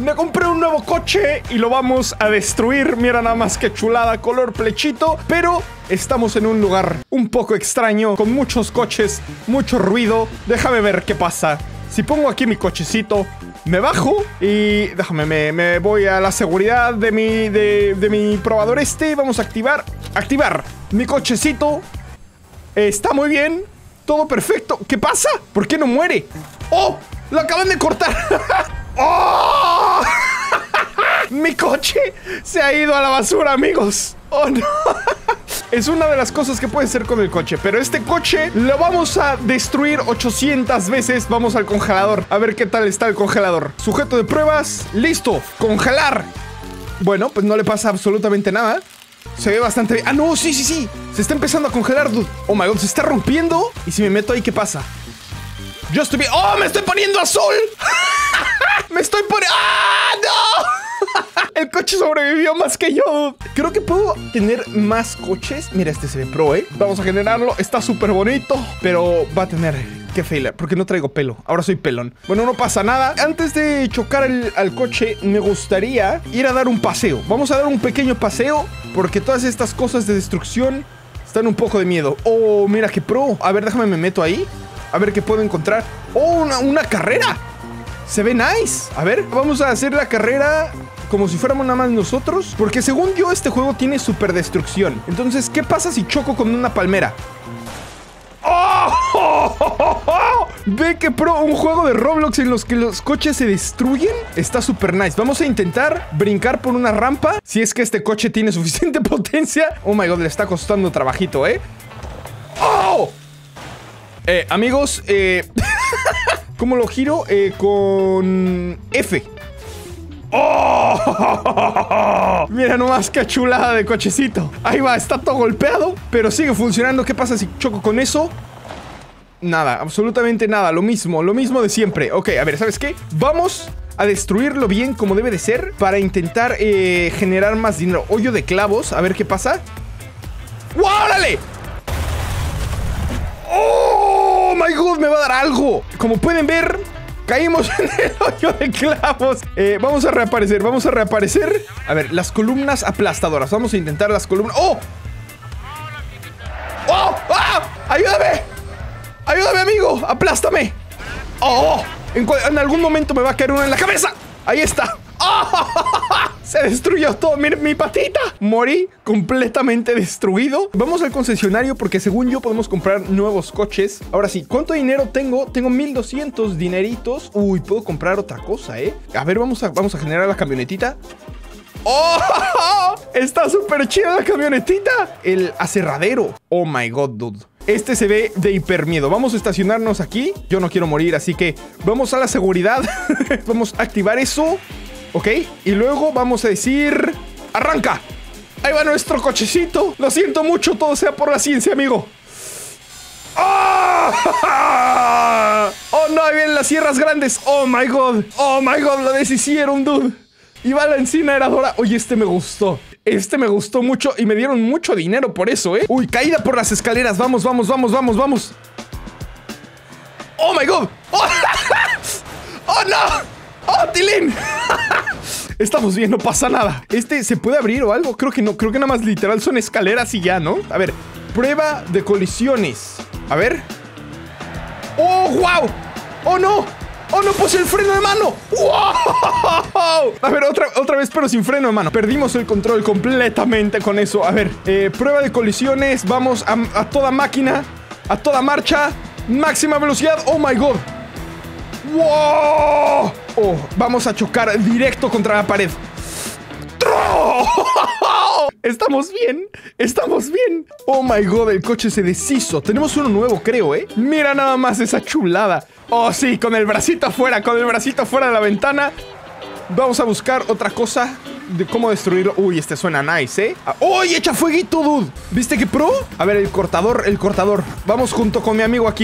Me compré un nuevo coche y lo vamos a destruir. Mira nada más que chulada, color plechito. Pero estamos en un lugar un poco extraño, con muchos coches, mucho ruido. Déjame ver qué pasa. Si pongo aquí mi cochecito, me bajo y déjame, me voy a la seguridad de mi probador este. Vamos a activar mi cochecito. Está muy bien, todo perfecto. ¿Qué pasa? ¿Por qué no muere? ¡Oh! ¡Lo acaban de cortar! ¡Oh! Mi coche se ha ido a la basura, amigos. ¡Oh, no! Es una de las cosas que puede ser con el coche. Pero este coche lo vamos a destruir 800 veces. Vamos al congelador. A ver qué tal está el congelador. Sujeto de pruebas. ¡Listo! ¡Congelar! Bueno, pues no le pasa absolutamente nada. Se ve bastante bien. ¡Ah, no! ¡Sí! Se está empezando a congelar, dude. ¡Oh, my God! Se está rompiendo. ¿Y si me meto ahí, qué pasa? Yo estoy bien. ¡Oh! ¡Me estoy poniendo azul! ¡Me estoy poniendo... ¡Ah, no! El coche sobrevivió más que yo, dude. Creo que puedo tener más coches. Mira, este se ve pro, ¿eh? Vamos a generarlo. Está súper bonito. Pero va a tener... qué failure, porque no traigo pelo. Ahora soy pelón. Bueno, no pasa nada. Antes de chocar al coche, me gustaría ir a dar un paseo. Vamos a dar un pequeño paseo, porque todas estas cosas de destrucción están un poco de miedo. Oh, mira qué pro. A ver, déjame me meto ahí. A ver qué puedo encontrar. Oh, una carrera. Se ve nice. A ver, vamos a hacer la carrera como si fuéramos nada más nosotros, porque según yo este juego tiene super destrucción. Entonces, ¿qué pasa si choco con una palmera? ¡Oh! Ve que pro, un juego de Roblox en los que los coches se destruyen. Está súper nice. Vamos a intentar brincar por una rampa, si es que este coche tiene suficiente potencia. Oh my God, le está costando trabajito, ¿eh? ¡Oh! Amigos, ¿cómo lo giro? Con F. ¡Oh! Mira nomás qué chulada de cochecito. Ahí va, está todo golpeado, pero sigue funcionando. ¿Qué pasa si choco con eso? Nada, absolutamente nada. Lo mismo de siempre. Ok, a ver, ¿sabes qué? Vamos a destruirlo bien como debe de ser, para intentar generar más dinero. Hoyo de clavos, a ver qué pasa. ¡Wow! ¡Órale! ¡Oh my God! Me va a dar algo. Como pueden ver, caímos en el hoyo de clavos. Vamos a reaparecer. A ver, las columnas aplastadoras. Vamos a intentar las columnas. ¡Oh! ¡Oh! ¡Ah! ¡Ayúdame! ¡Ayúdame, amigo! ¡Aplástame! ¡Oh! En algún momento me va a caer uno en la cabeza. ¡Ahí está! ¡Oh! Se destruyó todo. Miren mi patita. Morí completamente destruido. Vamos al concesionario porque según yo podemos comprar nuevos coches. Ahora sí, ¿cuánto dinero tengo? Tengo 1200 dineritos. Uy, puedo comprar otra cosa, ¿eh? A ver, vamos a generar la camionetita. ¡Oh! Está súper chida la camionetita. El aserradero. Oh my God, dude. Este se ve de hiper miedo. Vamos a estacionarnos aquí. Yo no quiero morir, así que vamos a la seguridad. Vamos a activar eso. Ok, y luego vamos a decir... ¡arranca! Ahí va nuestro cochecito. Lo siento mucho, todo sea por la ciencia, amigo. ¡Oh! ¡Oh, no! Ahí vienen las sierras grandes. ¡Oh, my God! ¡Oh, my God! Lo deshicieron, dude. Y va la incineradora. Oye, este me gustó. Este me gustó mucho y me dieron mucho dinero por eso, ¿eh? Uy, caída por las escaleras. Vamos. ¡Oh, my God! ¡Oh, oh no! ¡Oh, Tilín! Estamos bien, no pasa nada. ¿Este se puede abrir o algo? Creo que no. Creo que nada más literal son escaleras y ya, ¿no? A ver, prueba de colisiones. A ver. ¡Oh, wow! ¡Oh, no! ¡Oh, no puse el freno de mano! ¡Wow! A ver, otra vez, pero sin freno de mano. Perdimos el control completamente con eso. A ver, prueba de colisiones. Vamos a toda máquina. A toda marcha. Máxima velocidad. ¡Oh, my God! ¡Wow! Oh, vamos a chocar directo contra la pared. Estamos bien. Oh my God, el coche se deshizo. Tenemos uno nuevo, creo, ¿eh? Mira nada más esa chulada. Oh, sí, con el bracito afuera de la ventana. Vamos a buscar otra cosa de cómo destruirlo. Uy, este suena nice, ¿eh? ¡Uy, echa fueguito, dude! ¿Viste qué pro? A ver, el cortador. Vamos junto con mi amigo aquí.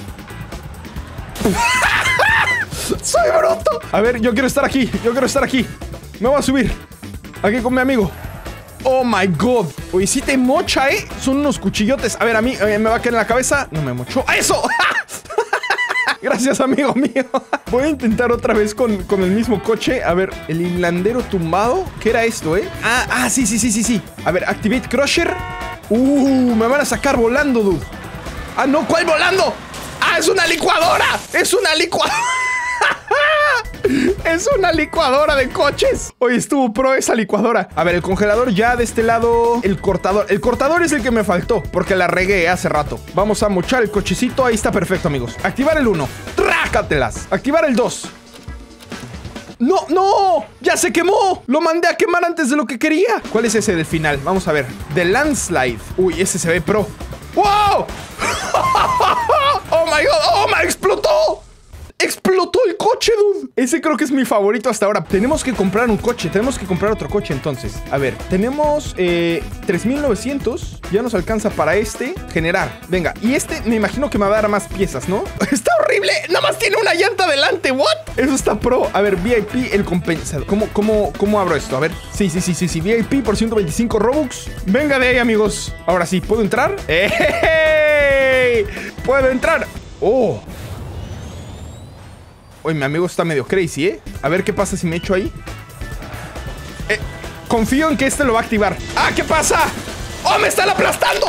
¡Soy bruto! A ver, yo quiero estar aquí. Me voy a subir aquí con mi amigo. Oh my God. Oye, sí te mocha, ¿eh? Son unos cuchillotes. A ver, a mí me va a caer en la cabeza. No me mochó. ¡Ah, eso! Gracias, amigo mío. Voy a intentar otra vez con el mismo coche. A ver, el hilandero tumbado. ¿Qué era esto, sí. A ver, Activate Crusher. Me van a sacar volando, dude. Ah, no, ¿cuál volando? ¡Ah, es una licuadora! ¡Es una licuadora! Es una licuadora de coches. Hoy estuvo pro esa licuadora. A ver, el congelador ya de este lado. El cortador. El cortador es el que me faltó, porque la regué hace rato. Vamos a mochar el cochecito. Ahí está perfecto, amigos. Activar el 1. ¡Trácatelas! Activar el 2. ¡No, no! ¡Ya se quemó! Lo mandé a quemar antes de lo que quería. ¿Cuál es ese del final? Vamos a ver. The Landslide. Uy, ese se ve pro. ¡Wow! ¡Oh, my God! ¡Oh, my! ¡Explotó! ¡Explotó el coche, dude! Ese creo que es mi favorito hasta ahora. Tenemos que comprar un coche. Tenemos que comprar otro coche, entonces. A ver, tenemos 3,900. Ya nos alcanza para este. Generar. Venga, y este me imagino que me va a dar más piezas, ¿no? ¡Está horrible! ¡Nada más tiene una llanta delante! ¿What? Eso está pro. A ver, VIP, el compensador. ¿Cómo abro esto? A ver. Sí. VIP por 125 Robux. Venga de ahí, amigos. Ahora sí, ¿puedo entrar? ¡Ey! ¡Puedo entrar! ¡Oh! Oye, mi amigo está medio crazy, ¿eh? A ver qué pasa si me echo ahí. Confío en que este lo va a activar. ¡Ah! ¿Qué pasa? ¡Oh, me están aplastando!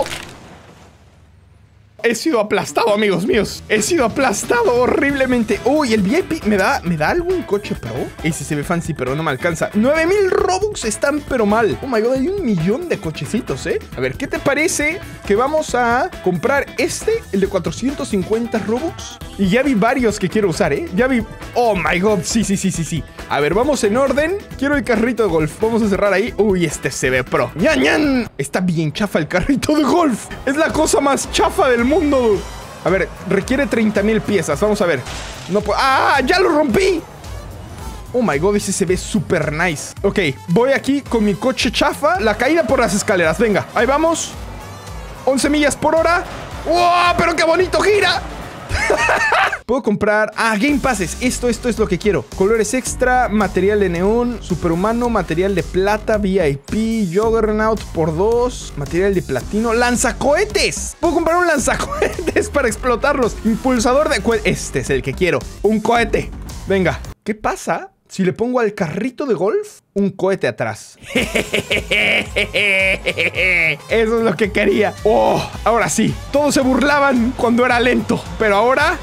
He sido aplastado, amigos míos. He sido aplastado horriblemente. Uy, el VIP ¿me da algún coche pro? Ese se ve fancy, pero no me alcanza. 9,000 Robux están pero mal. Oh my God, hay 1,000,000 de cochecitos, ¿eh? A ver, ¿qué te parece que vamos a comprar el de 450 Robux? Y ya vi varios que quiero usar, ¿eh? Ya vi... Oh my God, sí. A ver, vamos en orden. Quiero el carrito de golf. Vamos a cerrar ahí. Uy, este se ve pro. ¡Ñan! Está bien chafa el carrito de golf. Es la cosa más chafa del mundo. A ver, requiere 30,000 piezas. Vamos a ver. No puedo... ¡Ah! ¡Ya lo rompí! Oh my God, ese se ve súper nice. Ok, voy aquí con mi coche chafa. La caída por las escaleras. Venga, ahí vamos. 11 millas por hora. ¡Wow! ¡Pero qué bonito gira! Puedo comprar... Game Passes. Esto es lo que quiero. Colores extra, material de neón, superhumano, material de plata, VIP, Juggernaut por 2, material de platino, lanzacohetes. Puedo comprar un lanzacohetes para explotarlos. Impulsador de cohetes. Este es el que quiero. Un cohete. Venga. ¿Qué pasa si le pongo al carrito de golf un cohete atrás? Eso es lo que quería. Oh, ahora sí. Todos se burlaban cuando era lento, pero ahora...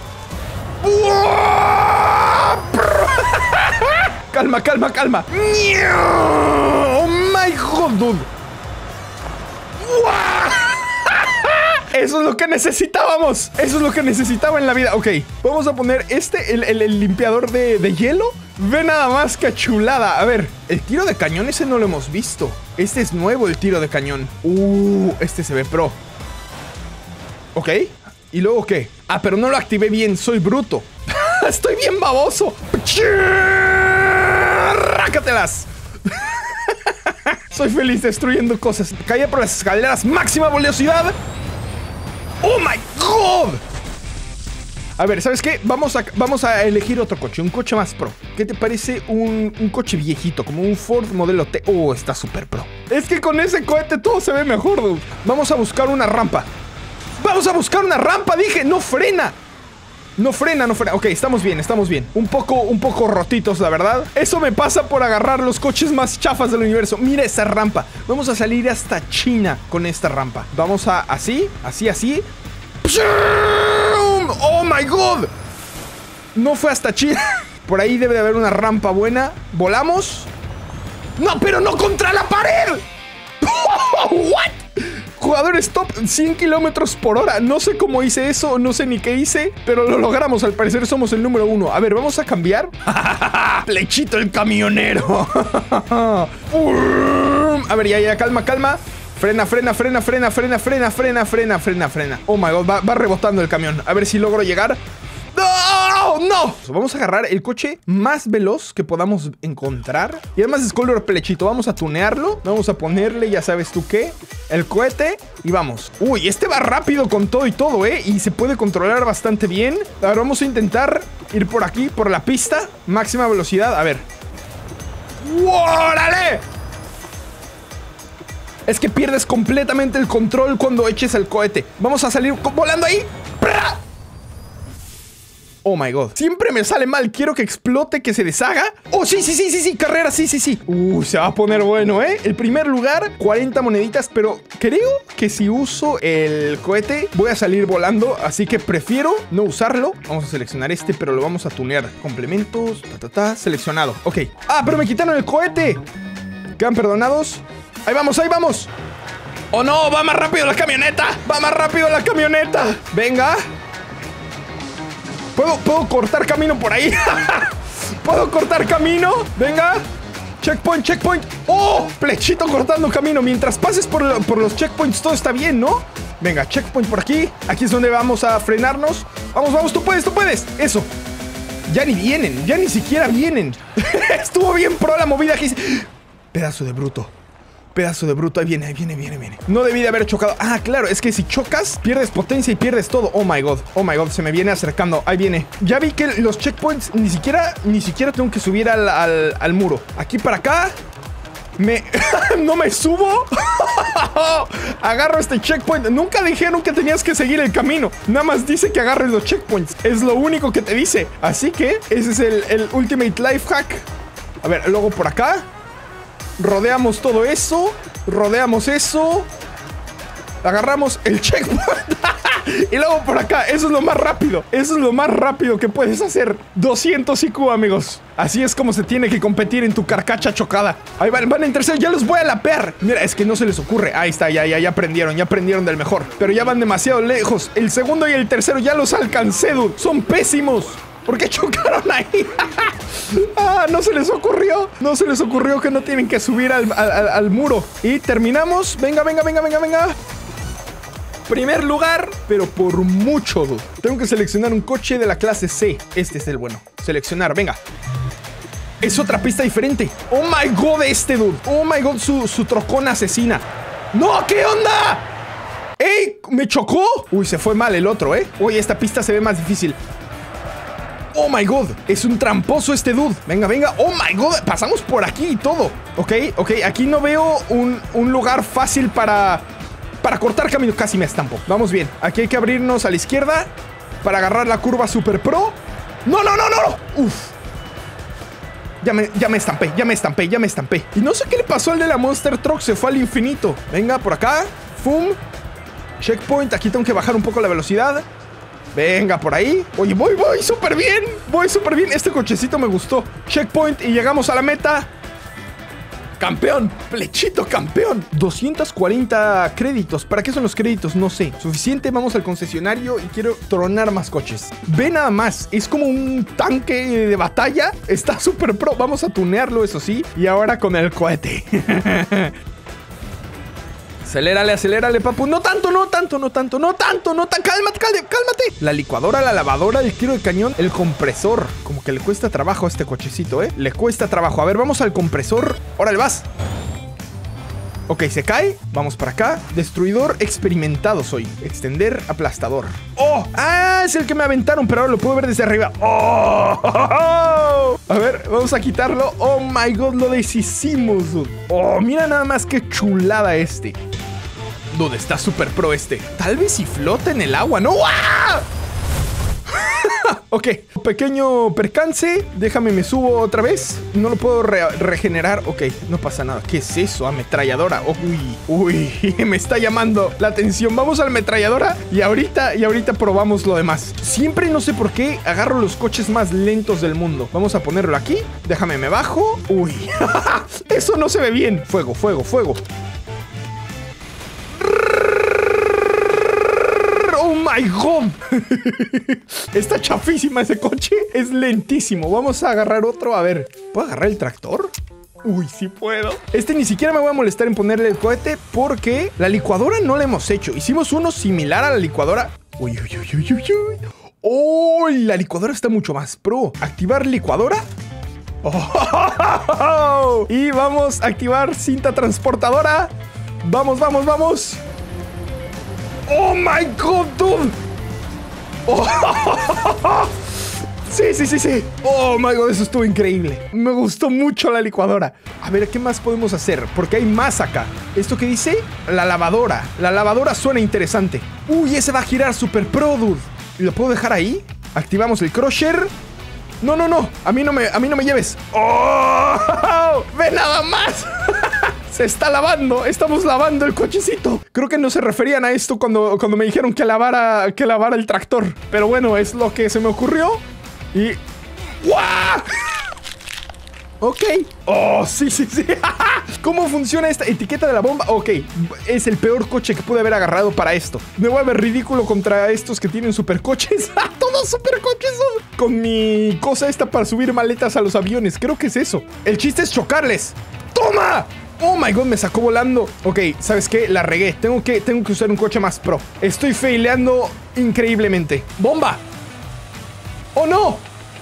Calma. Oh my God, dude. Eso es lo que necesitábamos. Eso es lo que necesitaba en la vida. Ok, vamos a poner el limpiador de hielo. Ve nada más que chulada. A ver, el tiro de cañón ese no lo hemos visto. Este es nuevo, el tiro de cañón. Este se ve pro. Ok, ¿y luego qué? Ah, pero no lo activé bien, soy bruto. Estoy bien baboso. ¡Rácatelas! Soy feliz destruyendo cosas. Caía por las escaleras, máxima velocidad. ¡Oh my God! A ver, ¿sabes qué? Vamos a elegir otro coche, un coche más pro. ¿Qué te parece un coche viejito, como un Ford modelo T? Oh, está súper pro. Es que con ese cohete todo se ve mejor, dude. Vamos a buscar una rampa. Dije, no frena. No frena. Ok, estamos bien. Un poco rotitos, la verdad. Eso me pasa por agarrar los coches más chafas del universo. Mira esa rampa. Vamos a salir hasta China con esta rampa. Vamos a así. ¡Oh, my God! No fue hasta China. Por ahí debe de haber una rampa buena. ¿Volamos? ¡No, pero no contra la pared! ¿What? Jugador stop 100 kilómetros por hora. No sé cómo hice eso, no sé ni qué hice, pero lo logramos. Al parecer somos el número 1. A ver, vamos a cambiar. Flechito el camionero. A ver, ya, calma. Frena. Oh my God, va rebotando el camión. A ver si logro llegar. ¡No! Vamos a agarrar el coche más veloz que podamos encontrar. Y además es color plechito. Vamos a tunearlo. Vamos a ponerle, ya sabes tú qué, el cohete. Y vamos. Uy, este va rápido con todo y todo, ¿eh? Y se puede controlar bastante bien. Ahora vamos a intentar ir por aquí, por la pista. Máxima velocidad. A ver. ¡Órale! Es que pierdes completamente el control cuando eches el cohete. Vamos a salir volando ahí. Oh my god. Siempre me sale mal. Quiero que explote, que se deshaga. Oh, sí. Carrera, sí. Se va a poner bueno, ¿eh? El primer lugar, 40 moneditas. Pero creo que si uso el cohete voy a salir volando. Así que prefiero no usarlo. Vamos a seleccionar este, pero lo vamos a tunear. Complementos, seleccionado. Ok. Ah, pero me quitaron el cohete. Quedan perdonados. Ahí vamos. ¡Oh, no! ¡Va más rápido la camioneta! ¡Venga! ¿Puedo cortar camino por ahí? ¿Puedo cortar camino? ¡Venga! Checkpoint. ¡Oh! Flechito cortando camino. Mientras pases por los checkpoints todo está bien, ¿no? Venga, checkpoint por aquí. Aquí es donde vamos a frenarnos. Vamos, tú puedes. Eso. Ya ni vienen, ya ni siquiera vienen. Estuvo bien pro la movida aquí. Pedazo de bruto, ahí viene. No debí de haber chocado. Ah, claro, es que si chocas, pierdes potencia y pierdes todo. Oh my god, se me viene acercando. Ahí viene. Ya vi que los checkpoints ni siquiera tengo que subir al muro. Aquí para acá. No me subo. Agarro este checkpoint. Nunca dijeron que tenías que seguir el camino. Nada más dice que agarres los checkpoints. Es lo único que te dice. Así que ese es el Ultimate Life Hack. A ver, luego por acá. Rodeamos todo eso. Agarramos el checkpoint. Y luego por acá. Eso es lo más rápido. Que puedes hacer. 200 IQ, amigos. Así es como se tiene que competir en tu carcacha chocada. Ahí van en tercero. Ya los voy a lapear. Mira, es que no se les ocurre. Ahí está, ya aprendieron del mejor. Pero ya van demasiado lejos. El segundo y el tercero ya los alcancé, dude. Son pésimos. ¿Por qué chocaron ahí? Ah, no se les ocurrió que no tienen que subir al muro. Y terminamos. Venga. Primer lugar, pero por mucho, dude. Tengo que seleccionar un coche de la clase C. Este es el bueno. Seleccionar, venga. Es otra pista diferente. Oh my god, dude. Oh my god, su trocona asesina. ¡No! ¿Qué onda? ¡Ey! ¿Me chocó? Uy, se fue mal el otro, ¿eh? Uy, esta pista se ve más difícil. Oh my god, es un tramposo este dude. Venga. Oh my god, pasamos por aquí y todo. Ok, aquí no veo un lugar fácil para cortar camino. Casi me estampo. Vamos bien, aquí hay que abrirnos a la izquierda para agarrar la curva super pro. No. Uf. Ya me estampé. Y no sé qué le pasó al de la Monster Truck. Se fue al infinito. Venga, por acá. Fum. Checkpoint, aquí tengo que bajar un poco la velocidad. Venga, por ahí. Oye, voy súper bien. Este cochecito me gustó. Checkpoint y llegamos a la meta. Campeón. Flechito campeón. 240 créditos. ¿Para qué son los créditos? No sé. Suficiente. Vamos al concesionario y quiero tronar más coches. Ve nada más. Es como un tanque de batalla. Está súper pro. Vamos a tunearlo, eso sí. Y ahora con el cohete. Acelérale, papu. No tanto. Cálmate. La licuadora, la lavadora, el tiro de cañón, el compresor. Como que le cuesta trabajo a este cochecito, ¿eh? Le cuesta trabajo. A ver, vamos al compresor. Órale, vas. Ok, se cae. Vamos para acá. Destruidor experimentado soy. Extender aplastador. ¡Oh! ¡Ah! Es el que me aventaron, pero ahora lo puedo ver desde arriba. ¡Oh! A ver, vamos a quitarlo. ¡Oh, my God! Lo deshicimos, dude. ¡Oh! Mira nada más qué chulada este. Dude, está súper pro este. Tal vez si flota en el agua, ¿no? ¡Ah! Ok, pequeño percance. Déjame, me subo otra vez. No lo puedo regenerar. Ok, no pasa nada. ¿Qué es eso? Ametralladora. Oh, uy, me está llamando la atención. Vamos a la ametralladora y ahorita probamos lo demás. Siempre, no sé por qué, agarro los coches más lentos del mundo. Vamos a ponerlo aquí. Déjame, me bajo. Uy, eso no se ve bien. Fuego. ¡Oh, my God! Está chafísima ese coche. Es lentísimo. Vamos a agarrar otro. A ver, ¿puedo agarrar el tractor? Uy, sí puedo. Ni siquiera me voy a molestar en ponerle el cohete porque la licuadora no la hemos hecho. Hicimos uno similar a la licuadora. Uy. ¡Oh! La licuadora está mucho más pro. ¿Activar licuadora? Oh, y vamos a activar cinta transportadora. Vamos. ¡Oh, my God, dude! Oh, sí. ¡Oh, my God! Eso estuvo increíble. Me gustó mucho la licuadora. A ver, ¿qué más podemos hacer? Porque hay más acá. ¿Esto qué dice? La lavadora. La lavadora suena interesante. ¡Uy! Ese va a girar super pro, dude. ¿Lo puedo dejar ahí? Activamos el crusher. No, no, no. A mí no me lleves. ¡Oh! ¡Ve nada más! Se está lavando. Estamos lavando el cochecito. Creo que no se referían a esto cuando me dijeron que lavara el tractor. Pero bueno, es lo que se me ocurrió. Y... ¡guau! Ok. Oh, sí, sí, sí. ¿Cómo funciona esta etiqueta de la bomba? Ok, es el peor coche que pude haber agarrado para esto. Me voy a ver ridículo contra estos que tienen supercoches. Todos supercoches son. Con mi cosa esta para subir maletas a los aviones. Creo que es eso. El chiste es chocarles. ¡Toma! Oh my god, me sacó volando. Ok, ¿sabes qué? La regué. Tengo que usar un coche más pro. Estoy faileando increíblemente. ¡Bomba! ¡Oh no!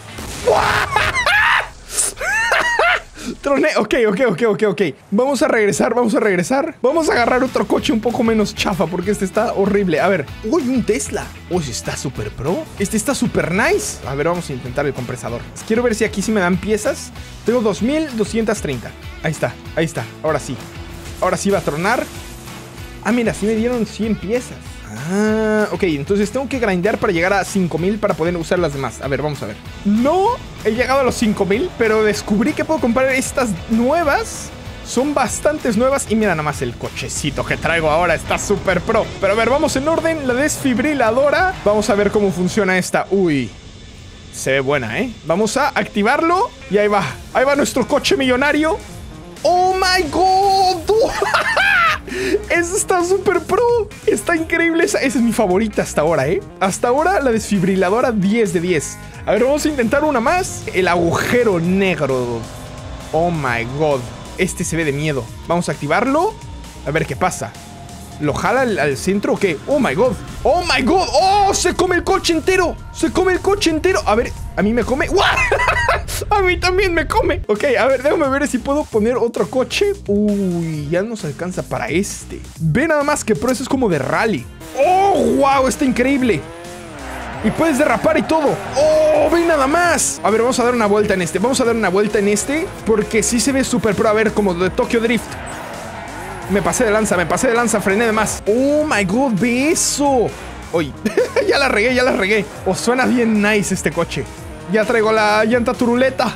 Troné. Ok. Vamos a regresar. Vamos a agarrar otro coche un poco menos chafa porque este está horrible. A ver. Uy, un Tesla. Uy, está súper pro. Este está súper nice. A ver, vamos a intentar el compresador. Quiero ver si aquí sí me dan piezas. Tengo 2230. Ahí está. Ahora sí va a tronar. Ah, mira, sí me dieron 100 piezas. Ah, ok, entonces tengo que grindear para llegar a 5000 para poder usar las demás. A ver, vamos a ver. No he llegado a los 5000, pero descubrí que puedo comprar estas nuevas. Son bastantes nuevas. Y mira nada más el cochecito que traigo ahora. Está súper pro. Pero a ver, vamos en orden. La desfibriladora. Vamos a ver cómo funciona esta. Uy, se ve buena, ¿eh? Vamos a activarlo. Y ahí va. Ahí va nuestro coche millonario. ¡Oh, my God! Esa está súper pro. Está increíble. Esa es mi favorita hasta ahora, ¿eh? Hasta ahora la desfibriladora 10 de 10. A ver, vamos a intentar una más. El agujero negro. Oh my god. Este se ve de miedo. Vamos a activarlo. A ver qué pasa. ¿Lo jala al centro o qué? Oh my god. Oh my god. Oh, se come el coche entero. A ver, a mí me come. A mí también me come. Ok, a ver, déjame ver si puedo poner otro coche. Uy, ya nos alcanza para este. Ve nada más que pro, eso es como de rally. Oh, wow, está increíble. Y puedes derrapar y todo. Oh, ve nada más. A ver, vamos a dar una vuelta en este. Porque sí se ve súper pro. A ver, como de Tokyo Drift. Me pasé de lanza, frené de más. Oh my god, ve eso. Uy, ya la regué. Oh, suena bien nice este coche. Ya traigo la llanta turuleta.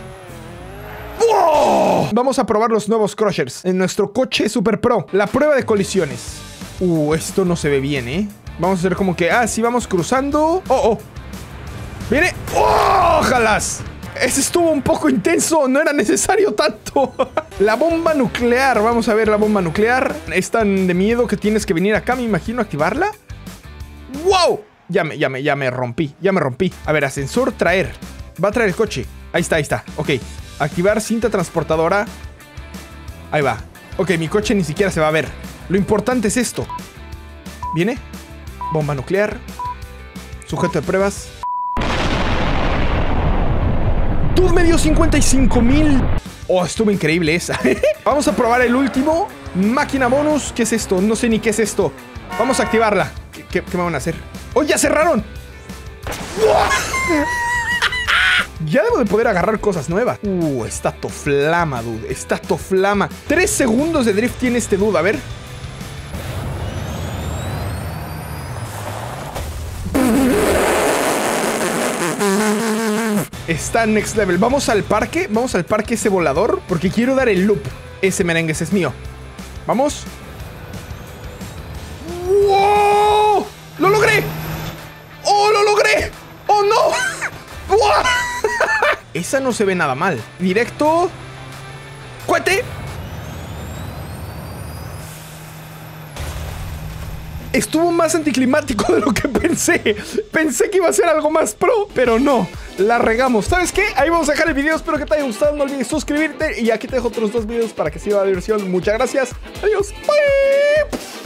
¡Oh! Vamos a probar los nuevos crushers en nuestro coche super pro. La prueba de colisiones. Esto no se ve bien, ¿eh? Vamos a hacer como que, sí, vamos cruzando. Oh. Viene. ¡Oh! ¡Ojalás! Ese estuvo un poco intenso, no era necesario tanto. La bomba nuclear, vamos a ver la bomba nuclear. Es tan de miedo que tienes que venir acá, me imagino, a activarla. ¡Wow! Ya me rompí. A ver, ascensor, traer. Va a traer el coche. Ahí está. Ok, activar cinta transportadora. Ahí va. Ok, mi coche ni siquiera se va a ver. Lo importante es esto. ¿Viene? Bomba nuclear. Sujeto de pruebas. Dude, me dio 55,000. Oh, estuvo increíble esa. Vamos a probar el último. Máquina bonus. ¿Qué es esto? No sé ni qué es esto. Vamos a activarla. ¿Qué me van a hacer? ¡Oh, ya cerraron! Ya debo de poder agarrar cosas nuevas. Está toflama, dude. Está toflama. 3 segundos de drift tiene este dude. A ver. Está next level. Vamos al parque ese volador. Porque quiero dar el loop. Ese merengue, ese es mío. Vamos. ¡Wow! ¡Lo logré! ¡Oh, lo logré! ¡Oh, no! ¡Wow! Esa no se ve nada mal. Directo. ¡Cohete! Estuvo más anticlimático de lo que pensé. Pensé que iba a ser algo más pro, pero no. La regamos. ¿Sabes qué? Ahí vamos a dejar el video. Espero que te haya gustado. No olvides suscribirte. Y aquí te dejo otros 2 videos para que siga la diversión. Muchas gracias. Adiós. Bye.